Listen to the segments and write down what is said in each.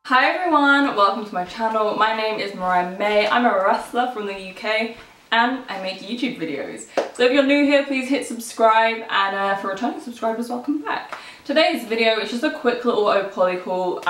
Hi everyone, welcome to my channel. My name is Mariah May. I'm a wrestler from the UK and I make YouTube videos. So if you're new here, please hit subscribe, and for returning subscribers, welcome back. Today's video is just a quick little O-Poly haul.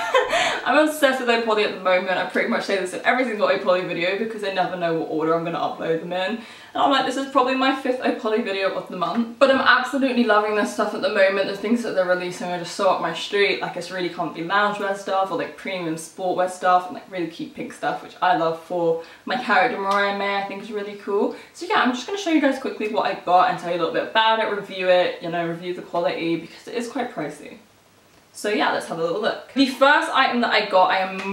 I'm obsessed with O-Poly at the moment. I pretty much say this in every single O-Poly video because I never know what order I'm going to upload them in. And I'm like, this is probably my 5th O-Poly video of the month. But I'm absolutely loving this stuff at the moment. The things that they're releasing are just so up my street. Like, it's really comfy loungewear stuff, or like premium sportwear stuff, and like really cute pink stuff, which I love for my character Mariah May. I think is really cool. So yeah, I'm just going to show you guys quickly what I got and tell you a little bit about it, review it, you know, review the quality, because it is quite pricey. So yeah, let's have a little look. The first item that I got I am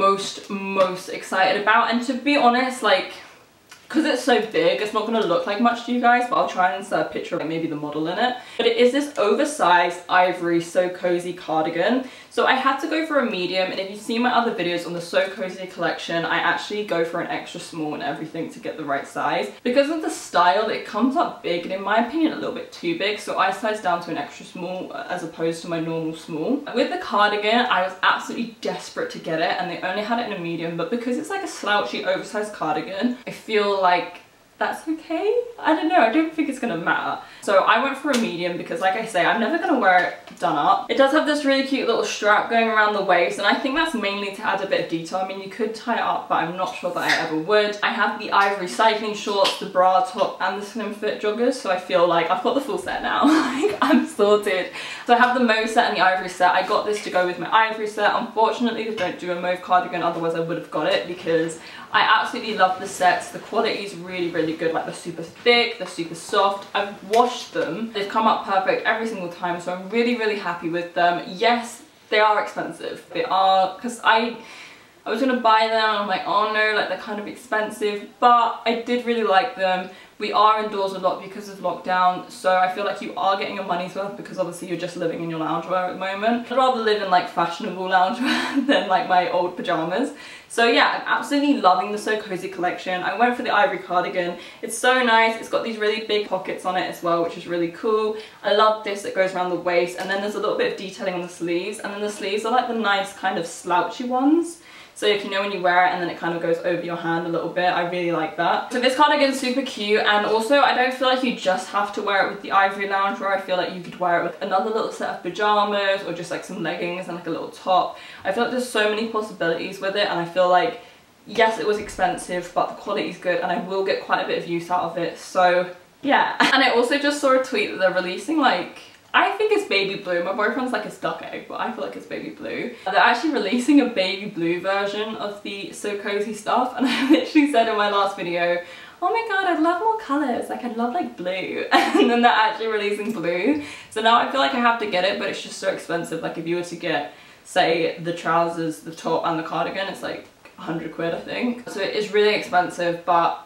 most excited about, and to be honest, like, because it's so big, it's not going to look like much to you guys, but I'll try and insert a picture of like maybe the model in it. But it is this oversized ivory So Cozy cardigan. So I had to go for a medium, and if you've seen my other videos on the So Cozy collection, I actually go for an extra small and everything to get the right size. Because of the style, it comes up big, and in my opinion a little bit too big, so I sized down to an extra small as opposed to my normal small. With the cardigan, I was absolutely desperate to get it, and they only had it in a medium, but because it's like a slouchy oversized cardigan, I feel like that's okay. I don't know, I don't think it's gonna matter. So I went for a medium because, like I say, I'm never gonna wear it done up. It does have this really cute little strap going around the waist, and I think that's mainly to add a bit of detail. I mean, you could tie it up, but I'm not sure that I ever would. I have the ivory cycling shorts, the bra top, and the slim fit joggers, so I feel like I've got the full set now. Like, I'm sorted. So I have the mauve set and the ivory set. I got this to go with my ivory set. Unfortunately, they don't do a mauve cardigan, otherwise I would have got it, because I absolutely love the sets. The quality is really good. Like, they're super thick, they're super soft. I've washed them. They've come out perfect every single time, so I'm really happy with them. Yes, they are expensive. They are, because I was gonna buy them and I'm like, oh no, like, they're kind of expensive, but I did really like them. We are indoors a lot because of lockdown, so I feel like you are getting your money's worth, because obviously you're just living in your loungewear at the moment. I'd rather live in like fashionable loungewear than like my old pajamas. So yeah, I'm absolutely loving the So Cozy collection. I went for the ivory cardigan. It's so nice. It's got these really big pockets on it as well, which is really cool. I love this. It goes around the waist, and then there's a little bit of detailing on the sleeves, and then the sleeves are like the nice kind of slouchy ones. So if you know when you wear it and then it kind of goes over your hand a little bit, I really like that. So this cardigan is super cute, and also I don't feel like you just have to wear it with the ivory loungewear. I feel like you could wear it with another little set of pajamas, or just like some leggings and like a little top. I feel like there's so many possibilities with it, and I feel like, yes, it was expensive, but the quality is good and I will get quite a bit of use out of it. So yeah. And I also just saw a tweet that they're releasing, like, I think it's baby blue. My boyfriend's like it's duck egg, but I feel like it's baby blue. They're actually releasing a baby blue version of the So Cozy stuff, and I literally said in my last video, oh my god, I'd love more colours, like I'd love like blue. And then they're actually releasing blue. So now I feel like I have to get it, but it's just so expensive. Like, if you were to get, say, the trousers, the top and the cardigan, it's like 100 quid, I think. So it is really expensive, but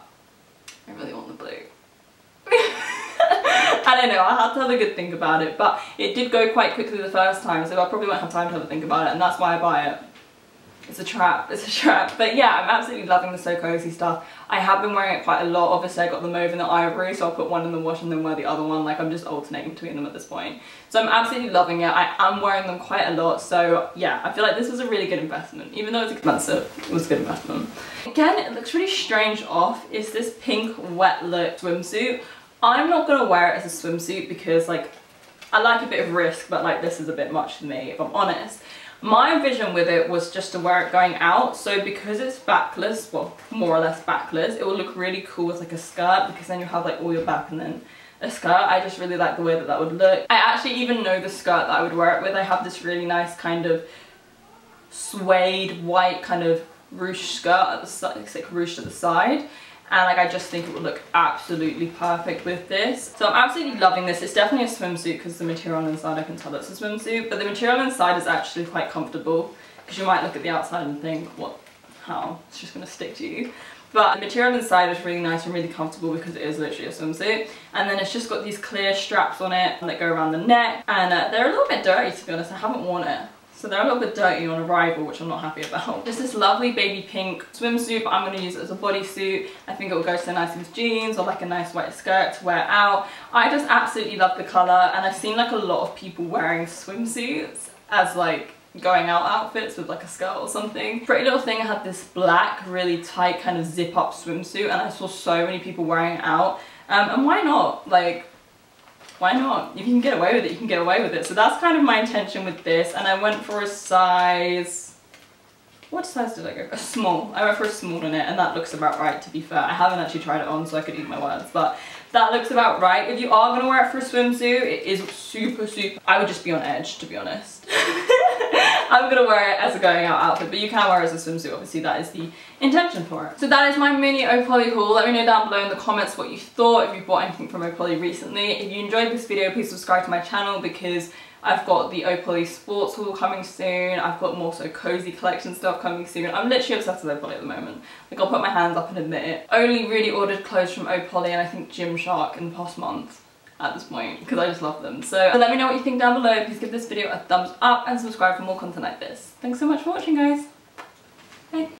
I really want the blue. I don't know, I had to have a good think about it, but it did go quite quickly the first time, so I probably won't have time to have a think about it, and that's why I buy it. It's a trap, it's a trap. But yeah, I'm absolutely loving the So Cozy stuff. I have been wearing it quite a lot. Obviously I got the mauve and the ivory, so I'll put one in the wash and then wear the other one. Like, I'm just alternating between them at this point. So I'm absolutely loving it. I am wearing them quite a lot, so yeah, I feel like this was a really good investment. Even though it's expensive, it was a good investment. Again, it looks really strange off, is this pink wet look swimsuit. I'm not gonna wear it as a swimsuit because, like, I like a bit of risk, but like, this is a bit much for me, if I'm honest. My vision with it was just to wear it going out, so because it's backless, well, more or less backless, it will look really cool with like a skirt, because then you have like all your back and then a skirt. I just really like the way that that would look. I actually even know the skirt that I would wear it with. I have this really nice kind of suede white kind of ruche skirt at the side. It's like ruched at the side. And like, I just think it would look absolutely perfect with this. So I'm absolutely loving this. It's definitely a swimsuit because the material inside, I can tell it's a swimsuit, but the material inside is actually quite comfortable, because you might look at the outside and think, what, how, it's just gonna stick to you. But the material inside is really nice and really comfortable because it is literally a swimsuit. And then it's just got these clear straps on it that go around the neck, and they're a little bit dirty, to be honest. I haven't worn it. So they're a little bit dirty on arrival, which I'm not happy about. Just this lovely baby pink swimsuit, but I'm going to use it as a bodysuit. I think it will go so nicely with jeans or like a nice white skirt to wear out. I just absolutely love the colour, and I've seen like a lot of people wearing swimsuits as like going out outfits with like a skirt or something. Pretty Little Thing had this black, really tight kind of zip up swimsuit, and I saw so many people wearing it out. And why not? Like, why not? If you can get away with it, you can get away with it. So that's kind of my intention with this, and I went for a size, what size did I go for? A small. I went for a small in it, and that looks about right, to be fair. I haven't actually tried it on, so I could eat my words, but that looks about right. If you are gonna wear it for a swimsuit, it is super, I would just be on edge, to be honest. I'm gonna wear it as a going out outfit, but you can wear it as a swimsuit, obviously that is the intention for it. So that is my mini Opoly haul. Let me know down below in the comments what you thought, if you bought anything from Opoly recently. If you enjoyed this video, please subscribe to my channel because I've got the Opoly sports haul coming soon. I've got more so cozy collection stuff coming soon. I'm literally obsessed with Opoly at the moment. Like, I'll put my hands up and admit it. Only really ordered clothes from Opoly and I think Gymshark in the past month at this point, because I just love them. So let me know what you think down below. Please give this video a thumbs up and subscribe for more content like this. Thanks so much for watching, guys. Bye.